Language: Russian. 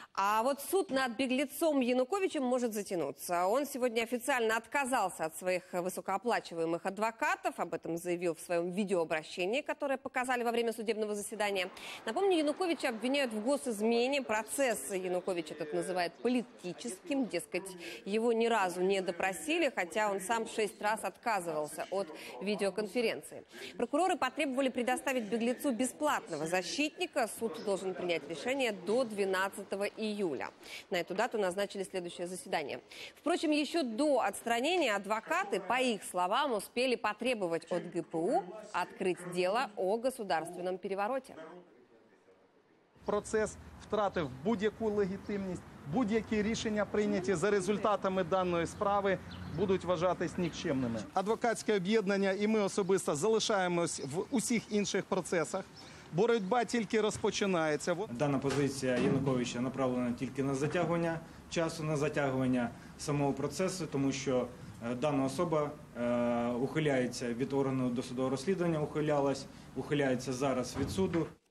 А вот суд над беглецом Януковичем может затянуться. Он сегодня официально отказался от своих высокооплачиваемых адвокатов. Об этом заявил в своем видеообращении, которое показали во время судебного заседания. Напомню, Януковича обвиняют в госизмене. Процесс Янукович этот называет политическим. Дескать, его ни разу не допросили, хотя он сам 6 раз отказывался от видеоконференции. Прокуроры потребовали предоставить беглецу бесплатного защитника. Суд должен принять решение до 12 июля. На эту дату назначили следующее заседание. Впрочем, еще до отстранения адвокаты, по их словам, успели потребовать от ГПУ открыть дело о государственном перевороте. Процес втратив будь-яку легітимність, будь-які рішення, прийняті за результатами даної справи, будуть вважатись нікчемними. Адвокатське об'єднання і ми особисто залишаємось в усіх інших процесах. Боротьба тільки розпочинається. Дана позиція Януковича направлена тільки на затягування часу, на затягування самого процесу, тому що дана особа ухиляється від органу досудового розслідування, ухиляється зараз від суду.